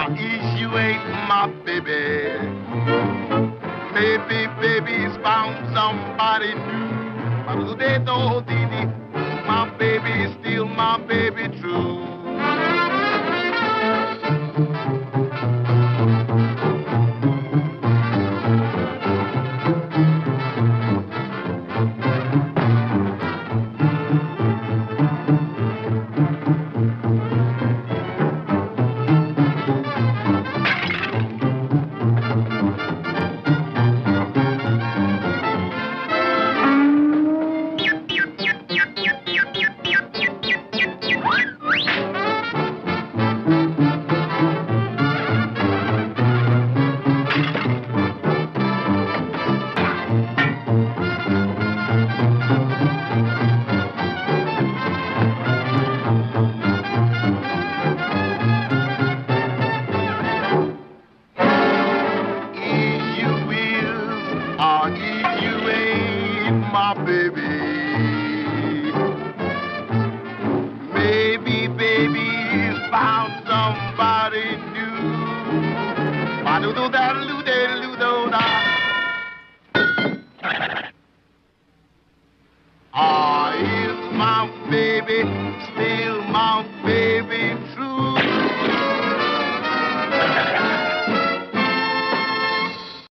If you ain't my baby, maybe baby's found somebody new. But they know my baby is still my baby true. If you ain't my baby, maybe baby's found somebody new. Ah, is my baby still